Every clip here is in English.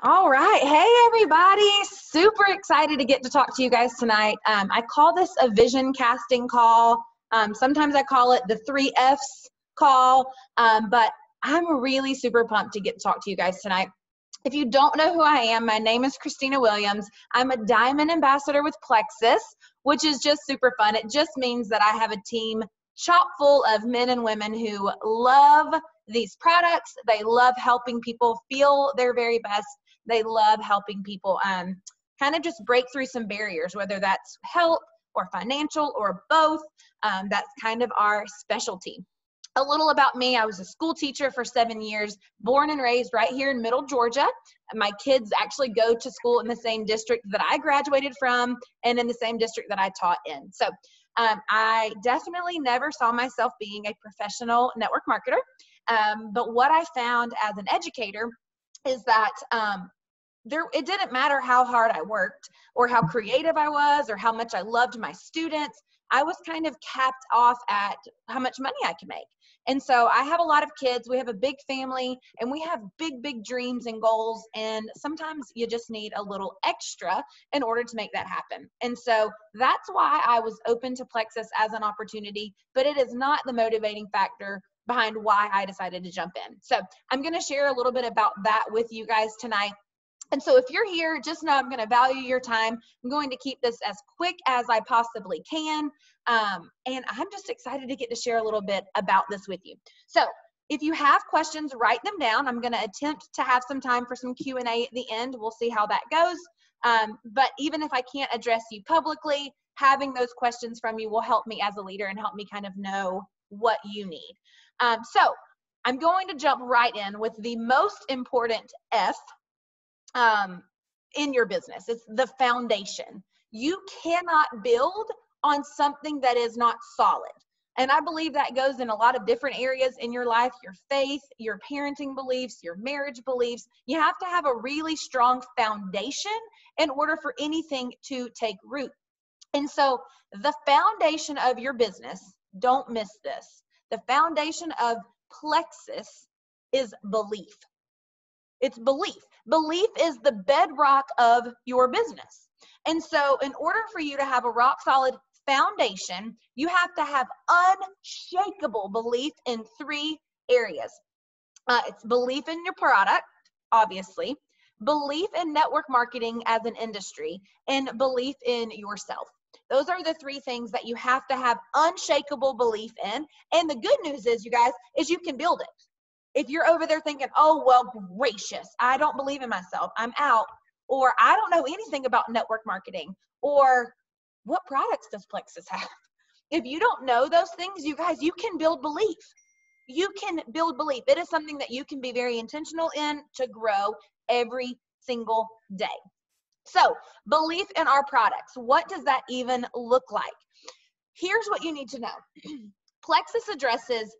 All right. Hey, everybody. Super excited to get to talk to you guys tonight. I call this a vision casting call. Sometimes I call it the 3Fs call, but I'm really super pumped to get to talk to you guys tonight. If you don't know who I am, my name is Christina Williams. I'm a Diamond Ambassador with Plexus, which is just super fun. It just means that I have a team chock full of men and women who love these products. They love helping people feel their very best. They love helping people kind of just break through some barriers, whether that's health or financial or both. That's kind of our specialty. A little about me: I was a school teacher for 7 years, born and raised right here in Middle Georgia. My kids actually go to school in the same district that I graduated from and in the same district that I taught in. So I definitely never saw myself being a professional network marketer. But what I found as an educator is that it didn't matter how hard I worked or how creative I was or how much I loved my students. I was kind of capped off at how much money I could make. And so I have a lot of kids. We have a big family and we have big, big dreams and goals. And sometimes you just need a little extra in order to make that happen. And so that's why I was open to Plexus as an opportunity, but it is not the motivating factor behind why I decided to jump in. So I'm going to share a little bit about that with you guys tonight. And so if you're here, just know I'm going to value your time. I'm going to keep this as quick as I possibly can. And I'm just excited to get to share a little bit about this with you. So if you have questions, write them down. I'm going to attempt to have some time for some Q&A at the end. We'll see how that goes. But even if I can't address you publicly, having those questions from you will help me as a leader and help me kind of know what you need. So I'm going to jump right in with the most important F in your business. It's the foundation. You cannot build on something that is not solid. And I believe that goes in a lot of different areas in your life: your faith, your parenting beliefs, your marriage beliefs. You have to have a really strong foundation in order for anything to take root. And so the foundation of your business, don't miss this, the foundation of Plexus is belief. It's belief. Belief is the bedrock of your business. And so in order for you to have a rock solid foundation, you have to have unshakable belief in 3 areas. It's belief in your product, obviously, belief in network marketing as an industry, and belief in yourself. Those are the 3 things that you have to have unshakable belief in. And the good news is, you guys, is you can build it. If you're over there thinking, oh, well, gracious, I don't believe in myself, I'm out, or I don't know anything about network marketing, or what products does Plexus have? If you don't know those things, you guys, you can build belief. You can build belief. It is something that you can be very intentional in to grow every single day. So belief in our products, what does that even look like? Here's what you need to know. Plexus addresses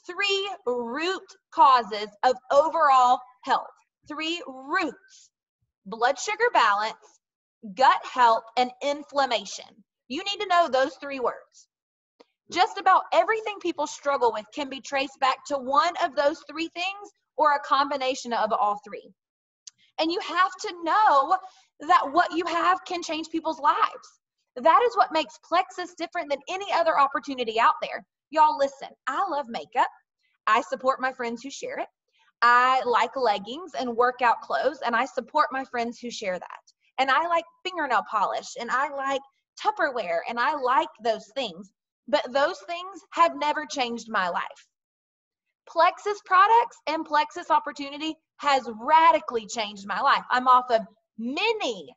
3 root causes of overall health. 3 roots: blood sugar balance, gut health, and inflammation. You need to know those 3 words. Just about everything people struggle with can be traced back to one of those 3 things or a combination of all 3. And you have to know that what you have can change people's lives. That is what makes Plexus different than any other opportunity out there. Y'all, listen, I love makeup. I support my friends who share it. I like leggings and workout clothes, and I support my friends who share that. And I like fingernail polish, and I like Tupperware, and I like those things. But those things have never changed my life. Plexus products and Plexus opportunity has radically changed my life. I'm off of many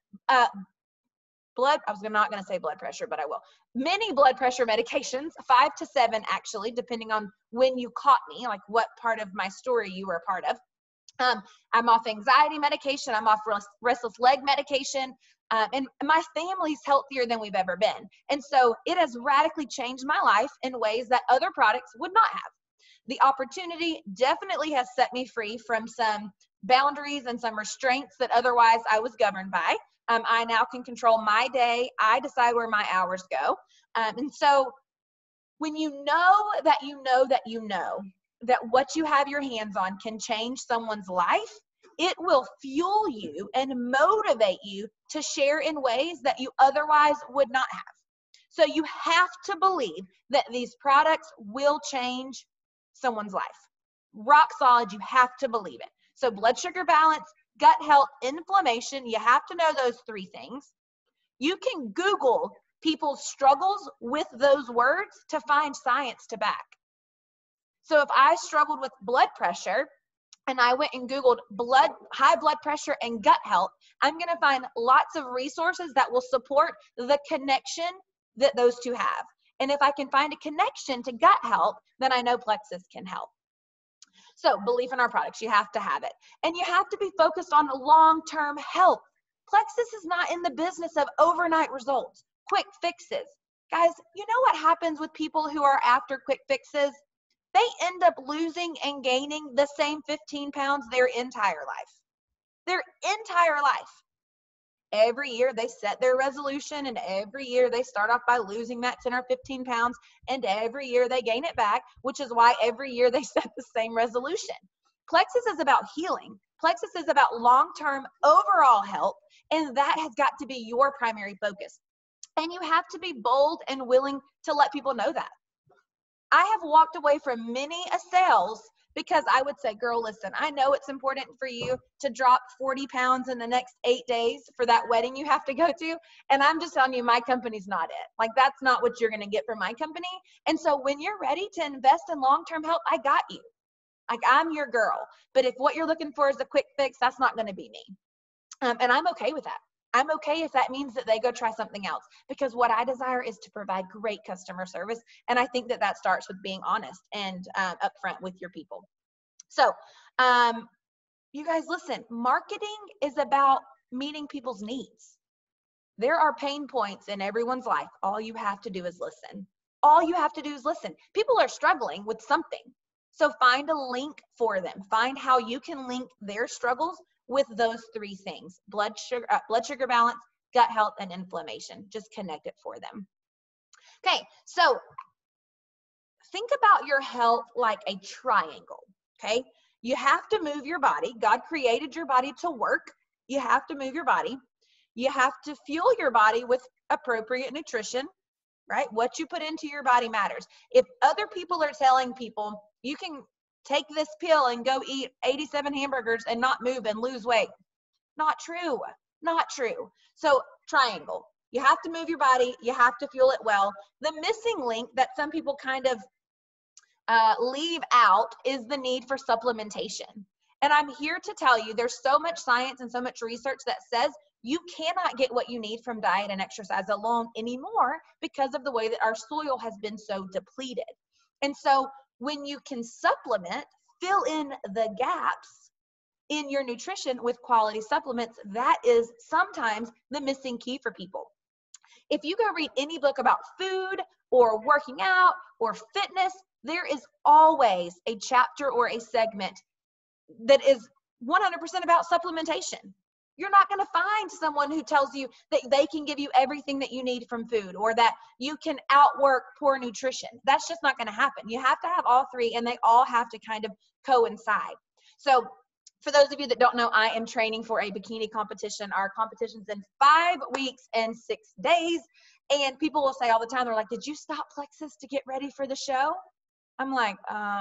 I was not going to say blood pressure, but I will. Many blood pressure medications, 5 to 7 actually, depending on when you caught me, like what part of my story you were a part of. I'm off anxiety medication. I'm off restless leg medication. And my family's healthier than we've ever been. And so it has radically changed my life in ways that other products would not have. The opportunity definitely has set me free from some boundaries and some restraints that otherwise I was governed by. I now can control my day. I decide where my hours go. And so when you know that what you have your hands on can change someone's life, it will fuel you and motivate you to share in ways that you otherwise would not have. So you have to believe that these products will change someone's life. Rock solid, you have to believe it. So blood sugar balance, gut health, inflammation, you have to know those three things. You can Google people's struggles with those words to find science to back. So if I struggled with blood pressure and I went and Googled high blood pressure and gut health, I'm going to find lots of resources that will support the connection that those two have. And if I can find a connection to gut health, then I know Plexus can help. So belief in our products, you have to have it. And you have to be focused on long-term health. Plexus is not in the business of overnight results, quick fixes. Guys, you know what happens with people who are after quick fixes? They end up losing and gaining the same 15 pounds their entire life. Their entire life. Every year they set their resolution, and every year they start off by losing that 10 or 15 pounds, and every year they gain it back, which is why every year they set the same resolution. Plexus is about healing. Plexus is about long-term overall health, and that has got to be your primary focus. And you have to be bold and willing to let people know that. I have walked away from many sales because I would say, girl, listen, I know it's important for you to drop 40 pounds in the next 8 days for that wedding you have to go to. And I'm just telling you, my company's not it. Like, that's not what you're going to get from my company. And so when you're ready to invest in long-term health, I got you. Like, I'm your girl. But if what you're looking for is a quick fix, that's not going to be me. And I'm okay with that. I'm okay if that means that they go try something else, because what I desire is to provide great customer service. And I think that that starts with being honest and upfront with your people. So you guys, listen, marketing is about meeting people's needs. There are pain points in everyone's life. All you have to do is listen. All you have to do is listen. People are struggling with something. So find a link for them. Find how you can link their struggles with those three things: blood sugar balance, gut health, and inflammation. Just connect it for them. Okay, so think about your health like a triangle, okay? You have to move your body. God created your body to work. You have to move your body. You have to fuel your body with appropriate nutrition, right? What you put into your body matters. If other people are telling people, you can take this pill and go eat 87 hamburgers and not move and lose weight. Not true. Not true. So triangle. You have to move your body. You have to fuel it well. The missing link that some people kind of leave out is the need for supplementation. And I'm here to tell you, there's so much science and so much research that says you cannot get what you need from diet and exercise alone anymore because of the way that our soil has been so depleted. And so when you can supplement, fill in the gaps in your nutrition with quality supplements, that is sometimes the missing key for people. If you go read any book about food or working out or fitness, there is always a chapter or a segment that is 100% about supplementation. You're not going to find someone who tells you that they can give you everything that you need from food, or that you can outwork poor nutrition. That's just not going to happen. You have to have all three, and they all have to kind of coincide. So for those of you that don't know, I am training for a bikini competition. Our competition's in 5 weeks and 6 days. And people will say all the time, they're like, did you stop Plexus to get ready for the show? I'm like,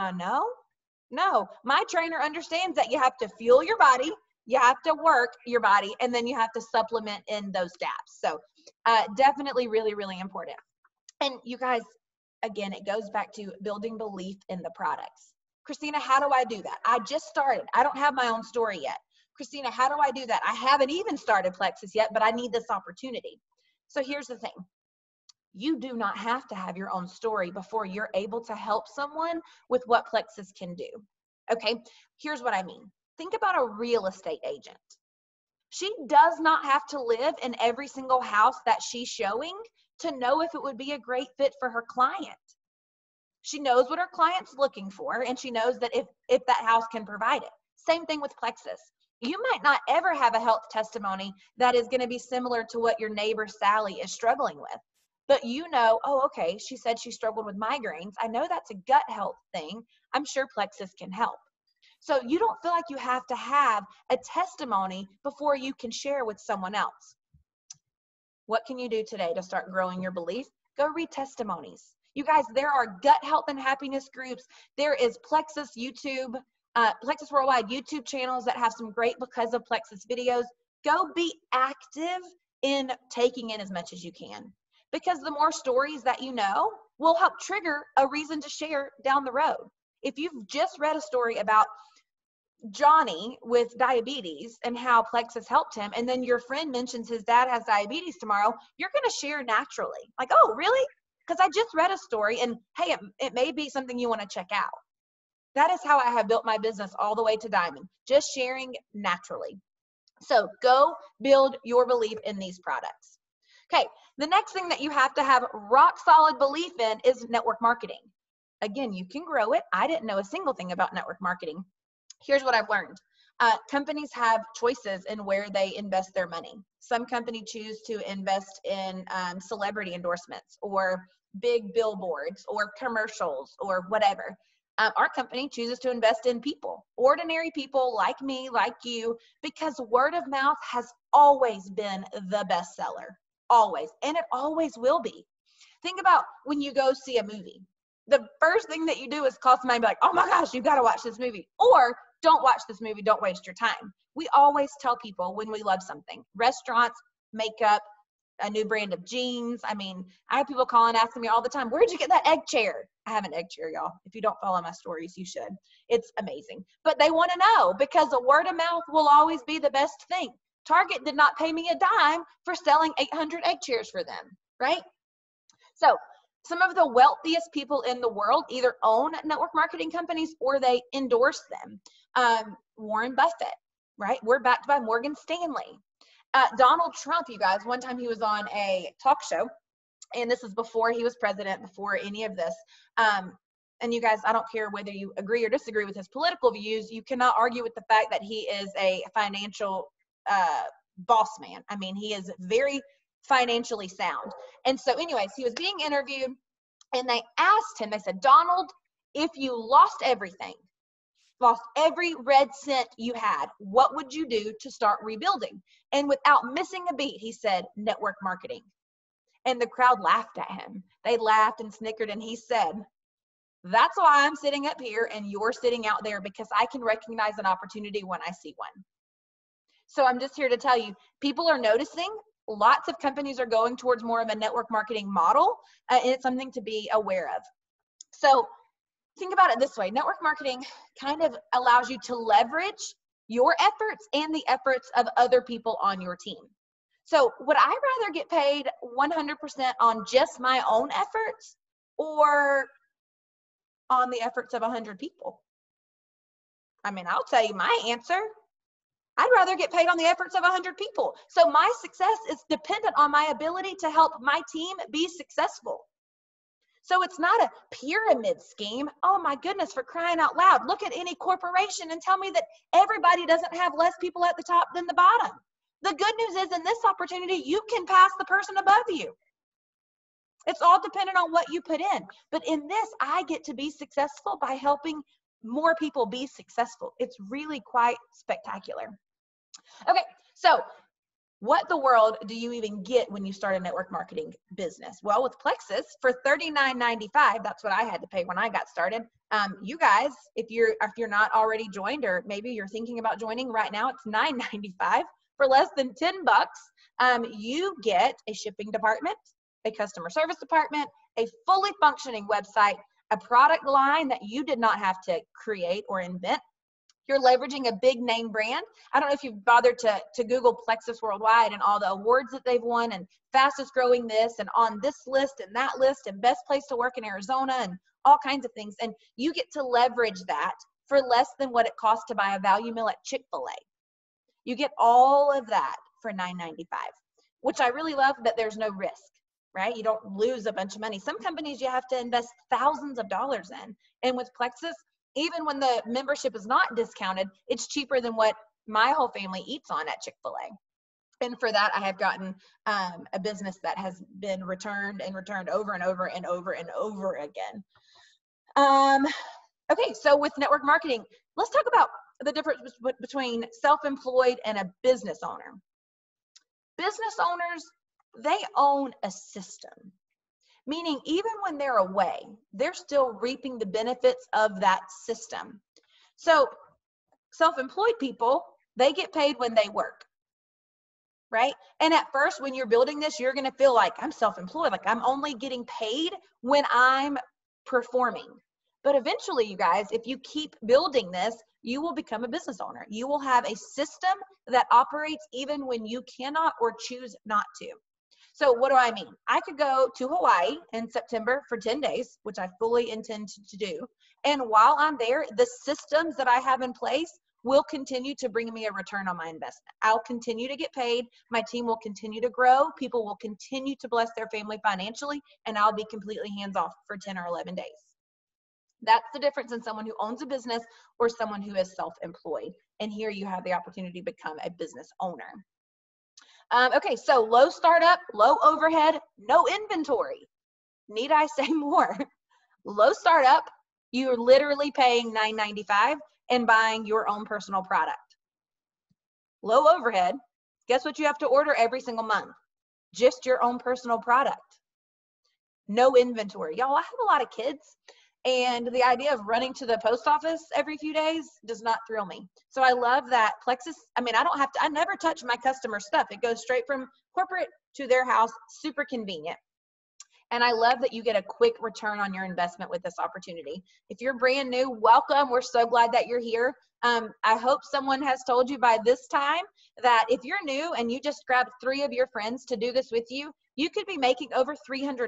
no. My trainer understands that you have to fuel your body, you have to work your body, and then you have to supplement in those gaps. So definitely really, really important. And you guys, again, it goes back to building belief in the products. Christina, how do I do that? I just started. I don't have my own story yet. Christina, how do I do that? I haven't even started Plexus yet, but I need this opportunity. So here's the thing. You do not have to have your own story before you're able to help someone with what Plexus can do. Okay, here's what I mean. Think about a real estate agent. She does not have to live in every single house that she's showing to know if it would be a great fit for her client. She knows what her client's looking for, and she knows that if that house can provide it. Same thing with Plexus. You might not ever have a health testimony that is going to be similar to what your neighbor Sally is struggling with. But you know, oh, okay, she said she struggled with migraines. I know that's a gut health thing. I'm sure Plexus can help. So you don't feel like you have to have a testimony before you can share with someone else. What can you do today to start growing your belief? Go read testimonies. You guys, there are gut health and happiness groups. There is Plexus YouTube, Plexus Worldwide YouTube channels that have some great Because of Plexus videos. Go be active in taking in as much as you can, because the more stories that you know will help trigger a reason to share down the road. If you've just read a story about Johnny with diabetes and how Plexus helped him, and then your friend mentions his dad has diabetes tomorrow, you're going to share naturally. Like, oh, really? Because I just read a story, and hey, it may be something you want to check out. That is how I have built my business all the way to diamond, just sharing naturally. So go build your belief in these products. Okay, the next thing that you have to have rock solid belief in is network marketing. Again, you can grow it. I didn't know a single thing about network marketing. Here's what I've learned. Companies have choices in where they invest their money. Some companies choose to invest in celebrity endorsements or big billboards or commercials or whatever. Our company chooses to invest in people, ordinary people like me, like you, because word of mouth has always been the best seller, always, and it always will be. Think about when you go see a movie. The first thing that you do is call somebody and be like, oh my gosh, you got to watch this movie. Or don't watch this movie, don't waste your time. We always tell people when we love something. Restaurants, makeup, a new brand of jeans. I mean, I have people calling asking me all the time, where'd you get that egg chair? I have an egg chair, y'all. If you don't follow my stories, you should. It's amazing. But they want to know, because a word of mouth will always be the best thing. Target did not pay me a dime for selling 800 egg chairs for them, right? So some of the wealthiest people in the world either own network marketing companies or they endorse them. Warren Buffett, right? We're backed by Morgan Stanley. Donald Trump, you guys, one time he was on a talk show, and this is before he was president, before any of this. And you guys, I don't care whether you agree or disagree with his political views, you cannot argue with the fact that he is a financial boss man. I mean, he is very financially sound. And so anyways, he was being interviewed, and they asked him, they said, Donald, if you lost everything, lost every red cent you had, what would you do to start rebuilding? And without missing a beat, he said, network marketing. And the crowd laughed at him. They laughed and snickered, and he said, that's why I'm sitting up here and you're sitting out there, because I can recognize an opportunity when I see one. So I'm just here to tell you, people are noticing. Lots of companies are going towards more of a network marketing model, and it's something to be aware of. So think about it this way. Network marketing kind of allows you to leverage your efforts and the efforts of other people on your team. So would I rather get paid 100% on just my own efforts or on the efforts of 100 people? I mean, I'll tell you my answer. I'd rather get paid on the efforts of 100 people. So my success is dependent on my ability to help my team be successful. So it's not a pyramid scheme. Oh my goodness, for crying out loud. Look at any corporation and tell me that everybody doesn't have less people at the top than the bottom. The good news is, in this opportunity, you can pass the person above you. It's all dependent on what you put in. But in this, I get to be successful by helping more people be successful. It's really quite spectacular. Okay, so what the world do you even get when you start a network marketing business? Well, with Plexus, for $39.95, that's what I had to pay when I got started. You guys, if you're not already joined, or maybe you're thinking about joining right now, it's $9.95 for less than $10. You get a shipping department, a customer service department, a fully functioning website, a product line that you did not have to create or invent. You're leveraging a big name brand. I don't know if you've bothered to Google Plexus Worldwide and all the awards that they've won, and fastest growing this, and on this list and that list, and best place to work in Arizona, and all kinds of things. And you get to leverage that for less than what it costs to buy a value meal at Chick-fil-A. You get all of that for $9.95, which I really love, that there's no risk, right? You don't lose a bunch of money. Some companies you have to invest thousands of dollars in. And with Plexus, even when the membership is not discounted, it's cheaper than what my whole family eats on at Chick-fil-A. And for that, I have gotten a business that has been returned and returned over and over and over and over again. Okay, so with network marketing, let's talk about the difference between self-employed and a business owner. Business owners, they own a system, meaning even when they're away, they're still reaping the benefits of that system. So self-employed people, they get paid when they work, right? And at first, when you're building this, you're going to feel like I'm self-employed, like I'm only getting paid when I'm performing. But eventually, you guys, if you keep building this, you will become a business owner. You will have a system that operates even when you cannot or choose not to. So what do I mean? I could go to Hawaii in September for 10 days, which I fully intend to do. And while I'm there, the systems that I have in place will continue to bring me a return on my investment. I'll continue to get paid. My team will continue to grow. People will continue to bless their family financially, and I'll be completely hands off for 10 or 11 days. That's the difference in someone who owns a business or someone who is self-employed. And here you have the opportunity to become a business owner. Okay, so low startup, low overhead, no inventory. Need I say more? Low startup, you're literally paying $9.95 and buying your own personal product. Low overhead, guess what you have to order every single month? Just your own personal product. No inventory. Y'all, I have a lot of kids, and the idea of running to the post office every few days does not thrill me. So I love that Plexus, I never touch my customer stuff. It goes straight from corporate to their house, super convenient. And I love that you get a quick return on your investment with this opportunity. If you're brand new, welcome. We're so glad that you're here. I hope someone has told you by this time that if you're new and you just grab 3 of your friends to do this with you, you could be making over $300.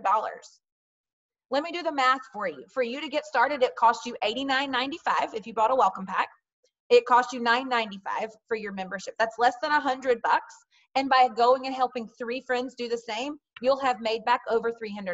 Let me do the math for you. For you to get started, it costs you $89.95 if you bought a welcome pack. It costs you $9.95 for your membership. That's less than $100. And by going and helping 3 friends do the same, you'll have made back over $300.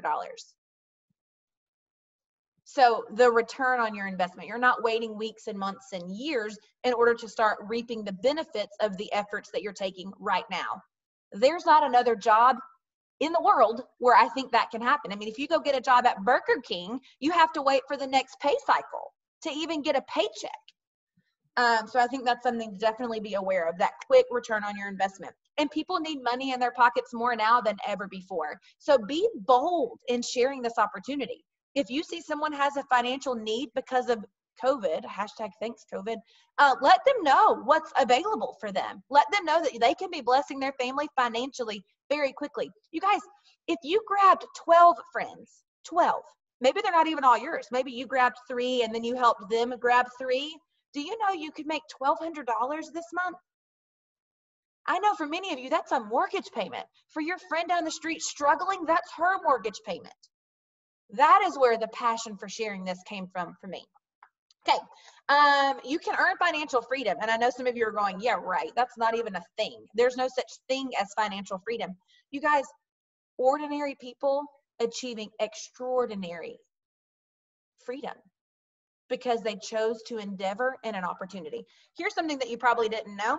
So the return on your investment, you're not waiting weeks and months and years in order to start reaping the benefits of the efforts that you're taking right now. There's not another job in the world where I think that can happen. I mean, if you go get a job at Burger King, you have to wait for the next pay cycle to even get a paycheck. So I think that's something to definitely be aware of, that quick return on your investment. And people need money in their pockets more now than ever before. So be bold in sharing this opportunity. If you see someone has a financial need because of COVID, hashtag thanks COVID, let them know what's available for them. Let them know that they can be blessing their family financially very quickly. You guys, if you grabbed 12 friends, 12, maybe they're not even all yours. Maybe you grabbed 3 and then you helped them grab 3. Do you know you could make $1,200 this month? I know for many of you, that's a mortgage payment. For your friend down the street struggling, that's her mortgage payment. That is where the passion for sharing this came from for me. Okay, you can earn financial freedom. And I know some of you are going, yeah, right. That's not even a thing. There's no such thing as financial freedom. You guys, ordinary people achieving extraordinary freedom because they chose to endeavor in an opportunity. Here's something that you probably didn't know.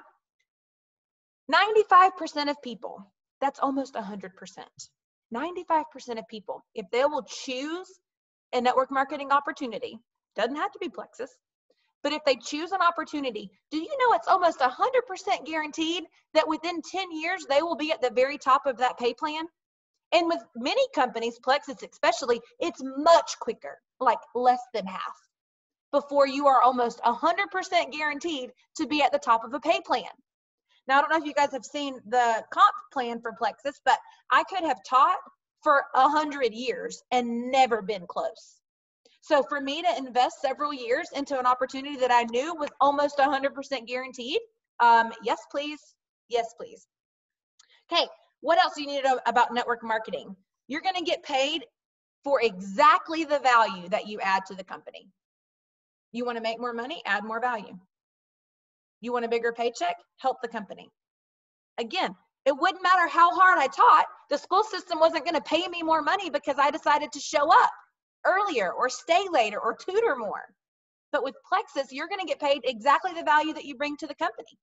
95% of people, that's almost 100%. 95% of people, if they will choose a network marketing opportunity, doesn't have to be Plexus, but if they choose an opportunity, do you know it's almost 100% guaranteed that within 10 years, they will be at the very top of that pay plan? And with many companies, Plexus especially, it's much quicker, like less than half, before you are almost 100% guaranteed to be at the top of a pay plan. Now, I don't know if you guys have seen the comp plan for Plexus, but I could have taught for 100 years and never been close. So for me to invest several years into an opportunity that I knew was almost 100% guaranteed, yes, please. Yes, please. Okay, what else do you need to know about network marketing? You're going to get paid for exactly the value that you add to the company. You want to make more money? Add more value. You want a bigger paycheck? Help the company. Again, it wouldn't matter how hard I taught. The school system wasn't going to pay me more money because I decided to show up earlier or stay later or tutor more. But with Plexus, you're going to get paid exactly the value that you bring to the company.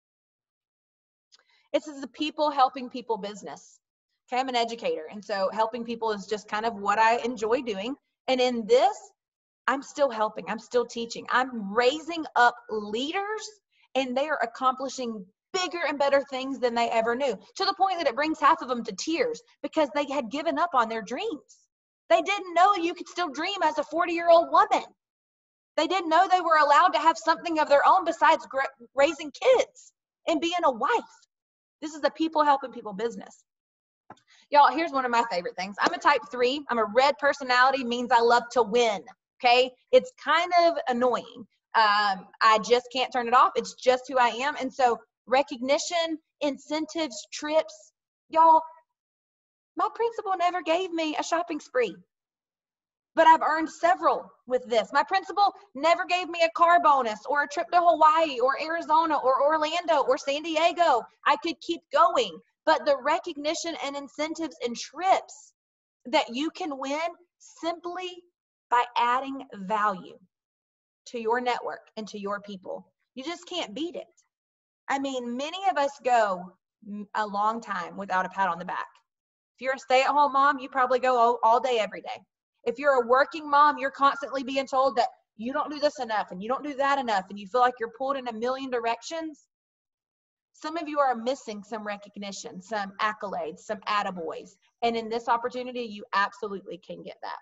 This is a people helping people business. Okay, I'm an educator, and so helping people is just kind of what I enjoy doing. And in this, I'm still helping. I'm still teaching. I'm raising up leaders, and they are accomplishing bigger and better things than they ever knew, to the point that it brings half of them to tears because they had given up on their dreams. They didn't know you could still dream as a 40-year-old woman. They didn't know they were allowed to have something of their own besides raising kids and being a wife. This is the people helping people business. Y'all, here's one of my favorite things. I'm a type 3. I'm a red personality, means I love to win. Okay? It's kind of annoying. I just can't turn it off. It's just who I am. And so recognition, incentives, trips, y'all, my principal never gave me a shopping spree, but I've earned several with this. My principal never gave me a car bonus or a trip to Hawaii or Arizona or Orlando or San Diego. I could keep going, but the recognition and incentives and trips that you can win simply by adding value to your network and to your people, you just can't beat it. I mean, many of us go a long time without a pat on the back. If you're a stay-at-home mom, you probably go all day, every day. If you're a working mom, you're constantly being told that you don't do this enough and you don't do that enough, and you feel like you're pulled in a million directions. Some of you are missing some recognition, some accolades, some attaboys. And in this opportunity, you absolutely can get that.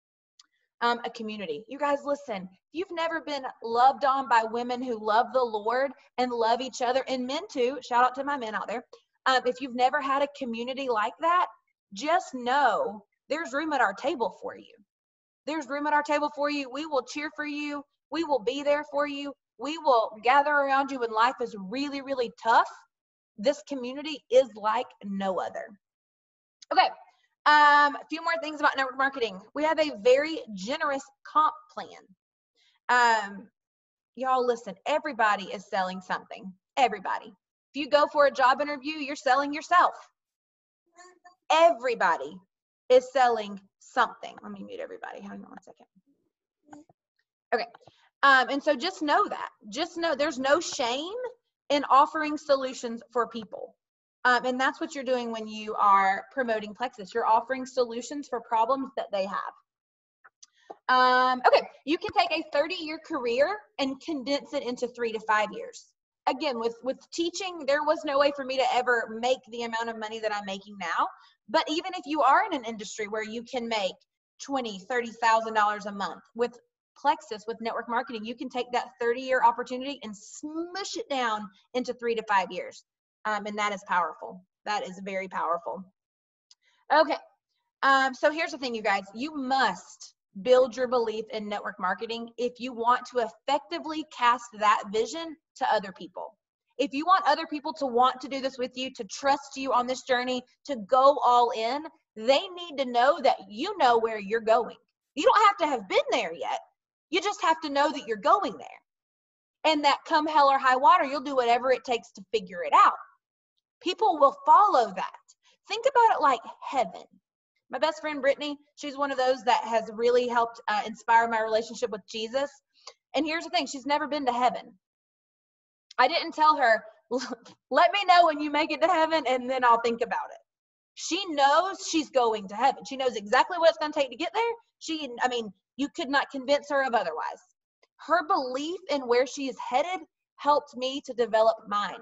A community. You guys, listen, if you've never been loved on by women who love the Lord and love each other, and men too, shout out to my men out there. If you've never had a community like that, just know there's room at our table for you. There's room at our table for you. We will cheer for you. We will be there for you. We will gather around you when life is really, really tough. This community is like no other. Okay. A few more things about network marketing. We have a very generous comp plan. Y'all, listen, everybody is selling something. Everybody. If you go for a job interview, you're selling yourself. Everybody is selling something. Let me mute everybody. Hang on one second. Okay. And so just know that. Just know there's no shame in offering solutions for people. And that's what you're doing when you are promoting Plexus. You're offering solutions for problems that they have. Okay, you can take a 30-year career and condense it into 3 to 5 years. Again, with teaching, there was no way for me to ever make the amount of money that I'm making now. But even if you are in an industry where you can make $20,000, $30,000 a month, with Plexus, with network marketing, you can take that 30-year opportunity and smush it down into 3 to 5 years. And that is powerful. That is very powerful. Okay. So here's the thing, you guys. You must build your belief in network marketing if you want to effectively cast that vision to other people. If you want other people to want to do this with you, to trust you on this journey, to go all in, they need to know that you know where you're going. You don't have to have been there yet. You just have to know that you're going there. And that come hell or high water, you'll do whatever it takes to figure it out. People will follow that. Think about it like heaven. My best friend, Brittany, she's one of those that has really helped inspire my relationship with Jesus. And here's the thing, she's never been to heaven. I didn't tell her, let me know when you make it to heaven and then I'll think about it. She knows she's going to heaven. She knows exactly what it's going to take to get there. You could not convince her of otherwise. Her belief in where she is headed helped me to develop mine.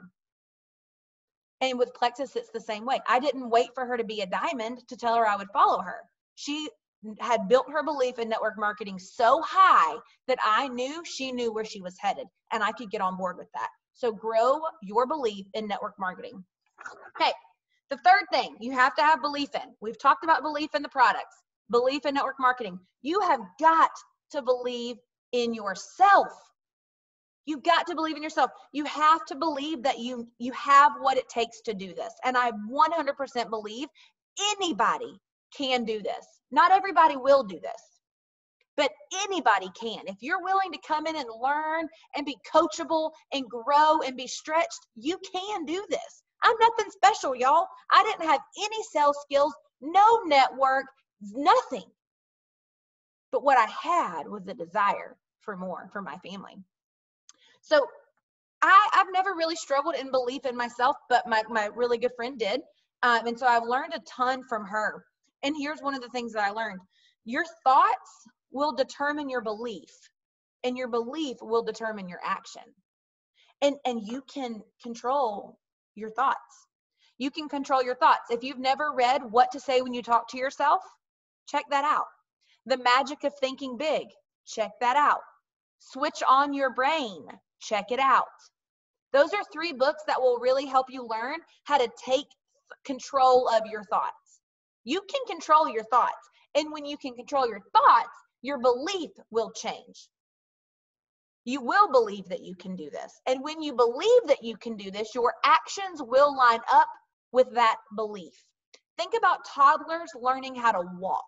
And with Plexus, it's the same way. I didn't wait for her to be a diamond to tell her I would follow her. She had built her belief in network marketing so high that I knew she knew where she was headed, and I could get on board with that. So grow your belief in network marketing. Okay, the third thing you have to have belief in. We've talked about belief in the products, belief in network marketing. You have got to believe in yourself. You've got to believe in yourself. You have to believe that you have what it takes to do this. And I 100% believe anybody can do this. Not everybody will do this, but anybody can. If you're willing to come in and learn and be coachable and grow and be stretched, you can do this. I'm nothing special, y'all. I didn't have any sales skills, no network, nothing. But what I had was a desire for more for my family. So I've never really struggled in belief in myself, but my really good friend did. And so I've learned a ton from her. And here's one of the things that I learned. Your thoughts will determine your belief, and your belief will determine your action. And you can control your thoughts. You can control your thoughts. If you've never read What to Say When You Talk to Yourself, check that out. The Magic of Thinking Big, check that out. Switch on Your Brain, check it out. Those are 3 books that will really help you learn how to take control of your thoughts. You can control your thoughts. And when you can control your thoughts, your belief will change. You will believe that you can do this. And when you believe that you can do this, your actions will line up with that belief. Think about toddlers learning how to walk.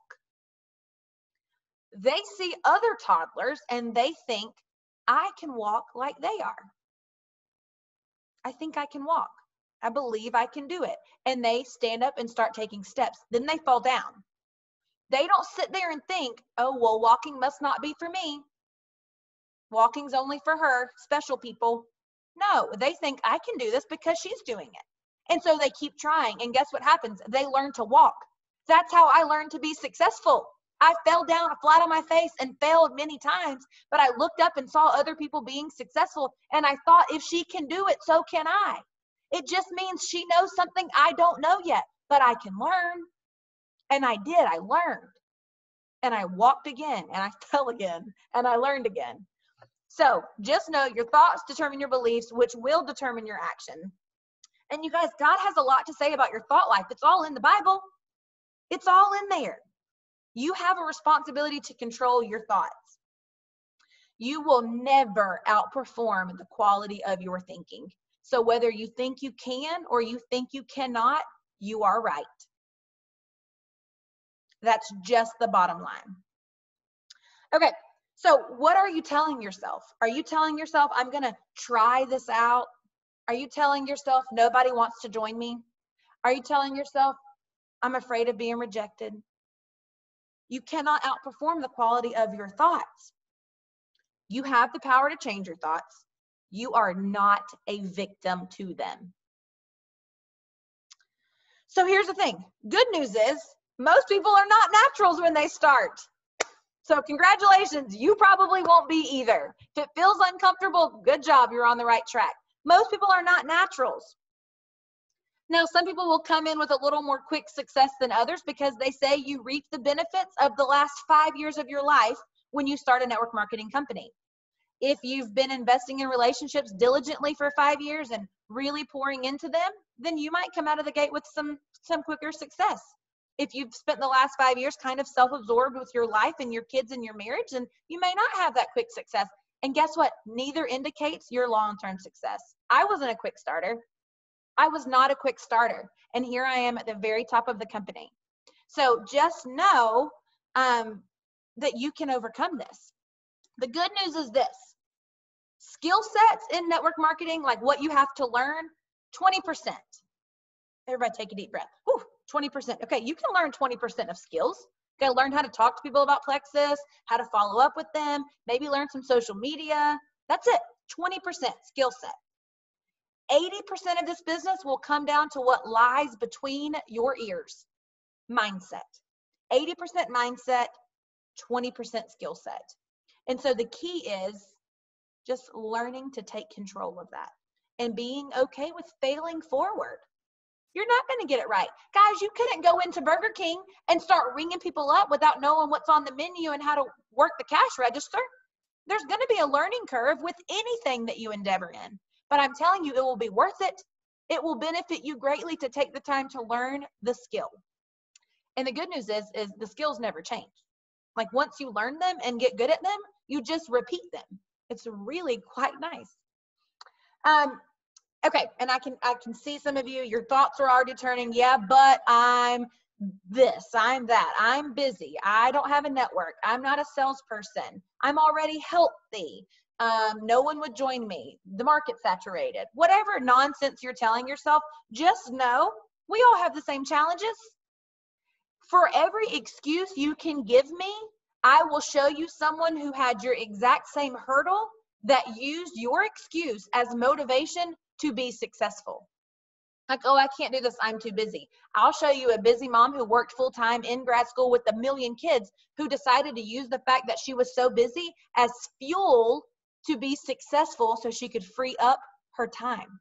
They see other toddlers and they think, I can walk like they are. I think I can walk. I believe I can do it. And they stand up and start taking steps. Then they fall down. They don't sit there and think, oh, well, walking must not be for me. Walking's only for her, special people. No, they think I can do this because she's doing it. And so they keep trying. And guess what happens? They learn to walk. That's how I learned to be successful. I fell down flat on my face and failed many times, but I looked up and saw other people being successful. And I thought, if she can do it, so can I. It just means she knows something I don't know yet, but I can learn. And I did. I learned. And I walked again, and I fell again, and I learned again. So just know your thoughts determine your beliefs, which will determine your action. And you guys, God has a lot to say about your thought life. It's all in the Bible. It's all in there. You have a responsibility to control your thoughts. You will never outperform the quality of your thinking. So whether you think you can or you think you cannot, you are right. That's just the bottom line. Okay, so what are you telling yourself? Are you telling yourself, I'm going to try this out? Are you telling yourself, nobody wants to join me? Are you telling yourself, I'm afraid of being rejected? You cannot outperform the quality of your thoughts. You have the power to change your thoughts. You are not a victim to them. So here's the thing. Good news is most people are not naturals when they start. So congratulations, you probably won't be either. If it feels uncomfortable, good job, you're on the right track. Most people are not naturals. Now, some people will come in with a little more quick success than others because they say you reap the benefits of the last 5 years of your life when you start a network marketing company. If you've been investing in relationships diligently for 5 years and really pouring into them, then you might come out of the gate with some quicker success. If you've spent the last 5 years kind of self-absorbed with your life and your kids and your marriage, then you may not have that quick success. And guess what? Neither indicates your long-term success. I wasn't a quick starter. I was not a quick starter. And here I am at the very top of the company. So just know that you can overcome this. The good news is this. Skill sets in network marketing, like what you have to learn, 20%. Everybody take a deep breath. Whew, 20%. Okay, you can learn 20% of skills. You got to learn how to talk to people about Plexus, how to follow up with them, maybe learn some social media. That's it, 20% skill set. 80% of this business will come down to what lies between your ears. Mindset. 80% mindset, 20% skill set. And so the key is just learning to take control of that and being okay with failing forward. You're not going to get it right. Guys, you couldn't go into Burger King and start ringing people up without knowing what's on the menu and how to work the cash register. There's going to be a learning curve with anything that you endeavor in. But I'm telling you, it will be worth it. It will benefit you greatly to take the time to learn the skill. And the good news is the skills never change. Like once you learn them and get good at them, you just repeat them. It's really quite nice. Okay, and I can see some of you, your thoughts are already turning, yeah, but I'm this, I'm that, I'm busy, I don't have a network, I'm not a salesperson, I'm already healthy, no one would join me, the market's saturated. Whatever nonsense you're telling yourself, just know we all have the same challenges. For every excuse you can give me, I will show you someone who had your exact same hurdle that used your excuse as motivation to be successful. Like, oh, I can't do this, I'm too busy. I'll show you a busy mom who worked full-time in grad school with 1,000,000 kids, who decided to use the fact that she was so busy as fuel to be successful so she could free up her time.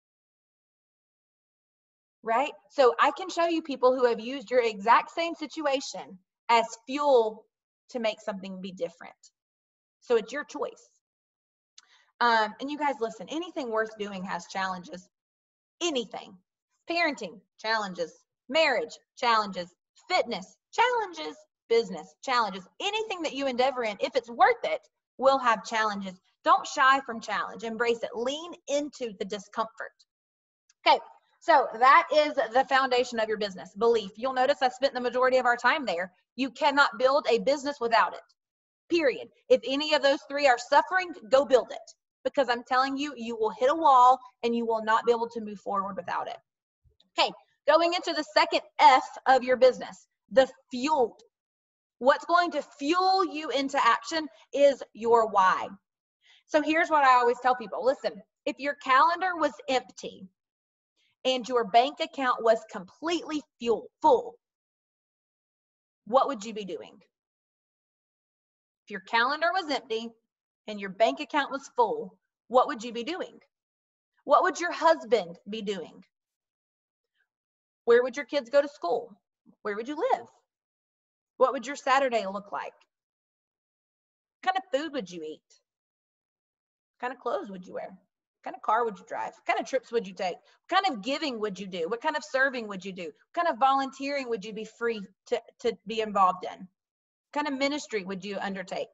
Right? So I can show you people who have used your exact same situation as fuel to make something be different. So it's your choice. And you guys, listen, anything worth doing has challenges. Anything. Parenting, challenges. Marriage, challenges. Fitness, challenges. Business, challenges. Anything that you endeavor in, if it's worth it, will have challenges. Don't shy from challenge. Embrace it. Lean into the discomfort. Okay, so that is the foundation of your business, belief. You'll notice I spent the majority of our time there. You cannot build a business without it, period. If any of those three are suffering, go build it, because I'm telling you, you will hit a wall and you will not be able to move forward without it. Okay, going into the second F of your business, the fuel. What's going to fuel you into action is your why. So here's what I always tell people. Listen, if your calendar was empty and your bank account was completely full, what would you be doing? If your calendar was empty and your bank account was full, what would you be doing? What would your husband be doing? Where would your kids go to school? Where would you live? What would your Saturday look like? What kind of food would you eat? What kind of clothes would you wear? What kind of car would you drive? What kind of trips would you take? What kind of giving would you do? What kind of serving would you do? What kind of volunteering would you be free to be involved in? What kind of ministry would you undertake?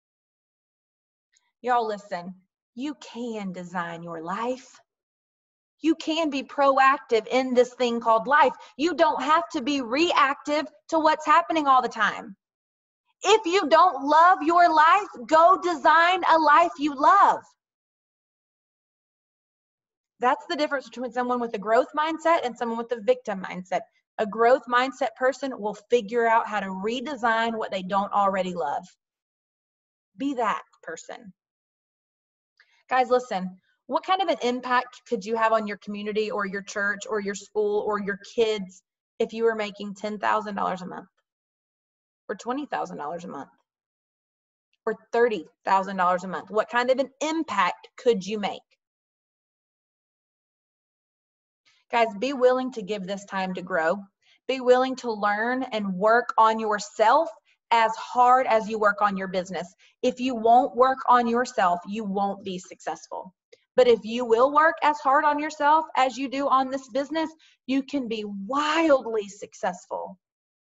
Y'all, listen, you can design your life. You can be proactive in this thing called life. You don't have to be reactive to what's happening all the time. If you don't love your life, go design a life you love. That's the difference between someone with a growth mindset and someone with a victim mindset. A growth mindset person will figure out how to redesign what they don't already love. Be that person. Guys, listen, what kind of an impact could you have on your community or your church or your school or your kids if you were making $10,000 a month or $20,000 a month or $30,000 a month? What kind of an impact could you make? Guys, be willing to give this time to grow. Be willing to learn and work on yourself as hard as you work on your business. If you won't work on yourself, you won't be successful. But if you will work as hard on yourself as you do on this business, you can be wildly successful.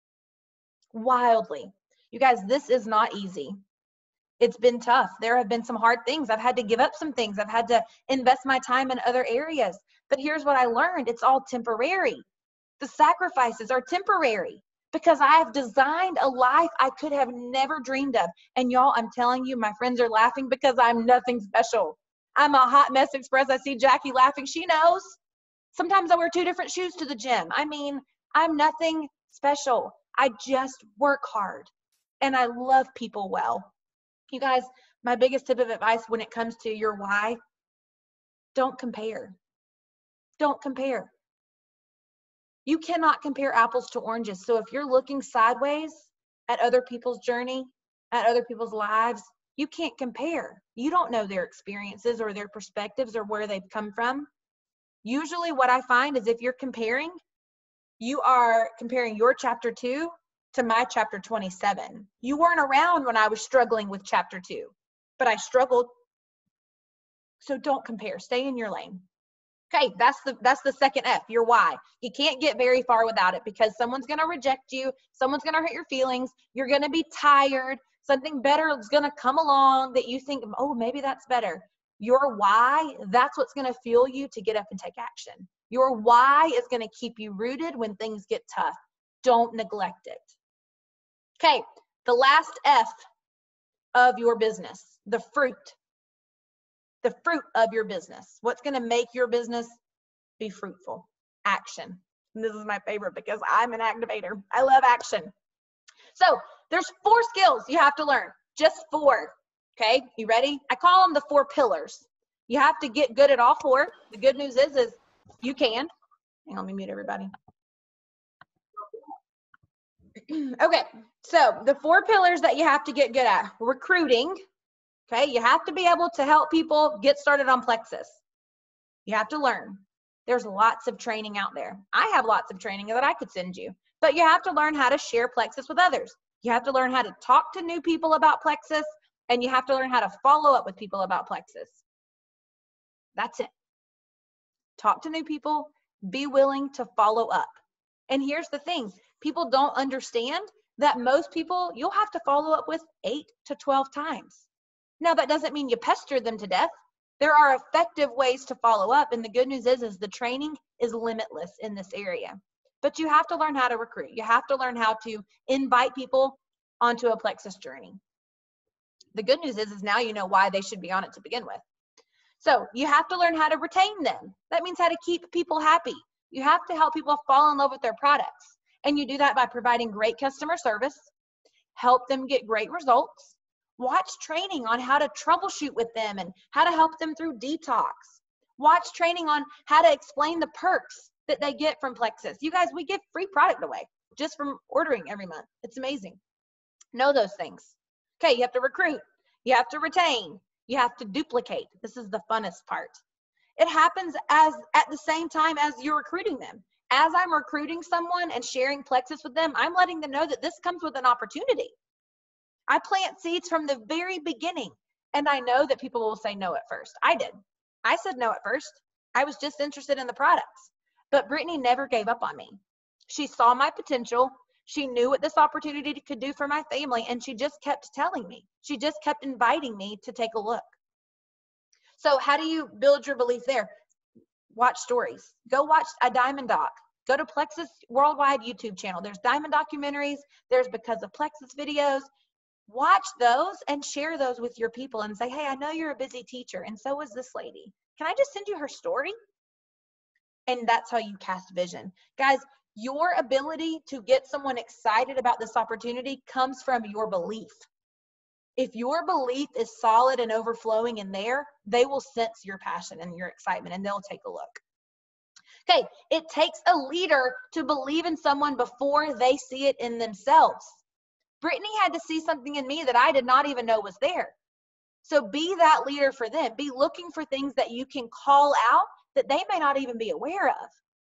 Wildly. You guys, this is not easy. It's been tough. There have been some hard things. I've had to give up some things. I've had to invest my time in other areas. But here's what I learned. It's all temporary. The sacrifices are temporary because I have designed a life I could have never dreamed of. And y'all, I'm telling you, my friends are laughing because I'm nothing special. I'm a hot mess express. I see Jackie laughing. She knows. Sometimes I wear 2 different shoes to the gym. I mean, I'm nothing special. I just work hard and I love people well. You guys, my biggest tip of advice when it comes to your why, don't compare. Don't compare. You cannot compare apples to oranges. So if you're looking sideways at other people's journey, at other people's lives, you can't compare. You don't know their experiences or their perspectives or where they've come from. Usually what I find is if you're comparing, you are comparing your chapter 2 to my chapter 27. You weren't around when I was struggling with chapter 2, but I struggled. So don't compare. Stay in your lane. Okay, that's the second F, your why. You can't get very far without it because someone's going to reject you. Someone's going to hurt your feelings. You're going to be tired. Something better is going to come along that you think, oh, maybe that's better. Your why, that's what's going to fuel you to get up and take action. Your why is going to keep you rooted when things get tough. Don't neglect it. Okay, the last F of your business, the fruit. The fruit of your business. What's going to make your business be fruitful? Action. And this is my favorite because I'm an activator. I love action. So there's 4 skills you have to learn. Just 4. Okay, you ready? I call them the 4 pillars. You have to get good at all 4. The good news is you can. Hang on, let me mute everybody. Okay, so the 4 pillars that you have to get good at. Recruiting, okay? You have to be able to help people get started on Plexus. You have to learn. There's lots of training out there. I have lots of training that I could send you, but you have to learn how to share Plexus with others. You have to learn how to talk to new people about Plexus, and you have to learn how to follow up with people about Plexus. That's it. Talk to new people, be willing to follow up. And here's the thing, people don't understand that most people you'll have to follow up with 8 to 12 times. Now, that doesn't mean you pester them to death. There are effective ways to follow up, and the good news is the training is limitless in this area. But you have to learn how to recruit. You have to learn how to invite people onto a Plexus journey. The good news is now you know why they should be on it to begin with. So you have to learn how to retain them. That means how to keep people happy. You have to help people fall in love with their products. And you do that by providing great customer service, help them get great results, watch training on how to troubleshoot with them and how to help them through detox. Watch training on how to explain the perks that they get from Plexus. You guys, we give free product away just from ordering every month. It's amazing. Know those things. Okay, you have to recruit. You have to retain. You have to duplicate. This is the funnest part. It happens at the same time as you're recruiting them. As I'm recruiting someone and sharing Plexus with them, I'm letting them know that this comes with an opportunity. I plant seeds from the very beginning, and I know that people will say no at first. I did. I said no at first. I was just interested in the products. But Brittany never gave up on me. She saw my potential. She knew what this opportunity could do for my family, and she just kept telling me. She just kept inviting me to take a look. So how do you build your belief there? Watch stories. Go watch a Diamond Doc. Go to Plexus Worldwide YouTube channel. There's Diamond documentaries. There's Because of Plexus videos. Watch those and share those with your people and say, hey, I know you're a busy teacher, and so is this lady. Can I just send you her story? And that's how you cast vision. Guys, your ability to get someone excited about this opportunity comes from your belief. If your belief is solid and overflowing in there, they will sense your passion and your excitement, and they'll take a look. Okay, it takes a leader to believe in someone before they see it in themselves. Brittany had to see something in me that I did not even know was there. So be that leader for them. Be looking for things that you can call out that they may not even be aware of.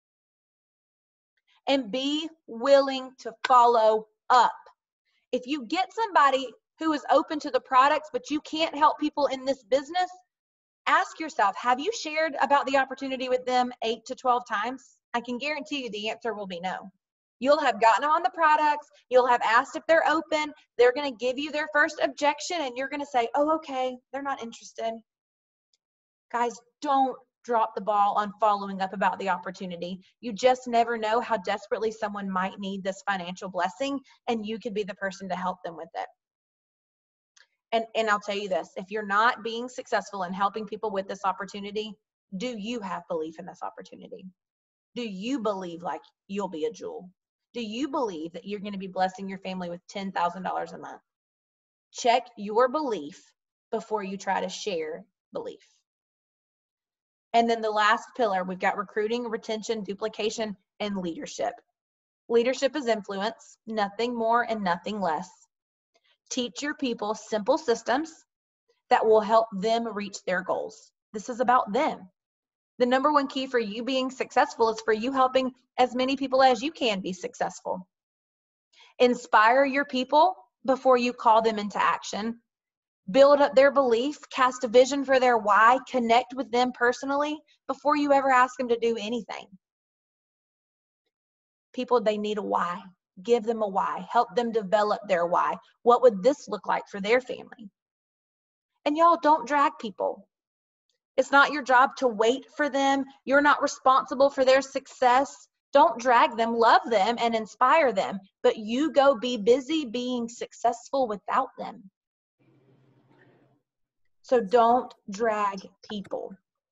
And be willing to follow up. If you get somebody who is open to the products, but you can't help people in this business, ask yourself, have you shared about the opportunity with them 8 to 12 times? I can guarantee you the answer will be no. You'll have gotten them on the products. You'll have asked if they're open. They're going to give you their first objection, and you're going to say, oh, okay, they're not interested. Guys, don't drop the ball on following up about the opportunity. You just never know how desperately someone might need this financial blessing, and you could be the person to help them with it. And I'll tell you this, if you're not being successful in helping people with this opportunity, do you have belief in this opportunity? Do you believe like you'll be a jewel? Do you believe that you're going to be blessing your family with $10,000 a month? Check your belief before you try to share belief. And then the last pillar, we've got recruiting, retention, duplication, and leadership. Leadership is influence, nothing more and nothing less. Teach your people simple systems that will help them reach their goals. This is about them. The number one key for you being successful is for you helping as many people as you can be successful. Inspire your people before you call them into action. Build up their belief, cast a vision for their why, connect with them personally before you ever ask them to do anything. People, they need a why. Give them a why. Help them develop their why. What would this look like for their family? And y'all, don't drag people. It's not your job to wait for them. You're not responsible for their success. Don't drag them. Love them and inspire them. But you go be busy being successful without them. So don't drag people.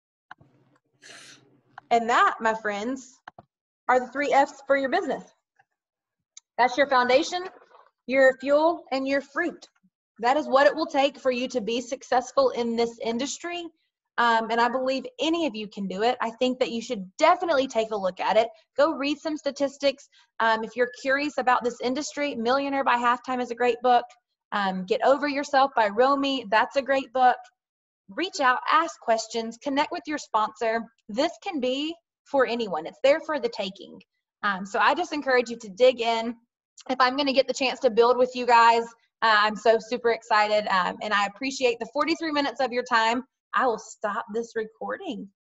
And that, my friends, are the 3 F's for your business. That's your foundation, your fuel, and your fruit. That is what it will take for you to be successful in this industry. And I believe any of you can do it. I think that you should definitely take a look at it. Go read some statistics. If you're curious about this industry, Millionaire by Halftime is a great book. Get Over Yourself by Romy, that's a great book. Reach out, ask questions, connect with your sponsor. This can be for anyone. It's there for the taking. So I just encourage you to dig in. If I'm going to get the chance to build with you guys, I'm so super excited, and I appreciate the 43 minutes of your time. I will stop this recording.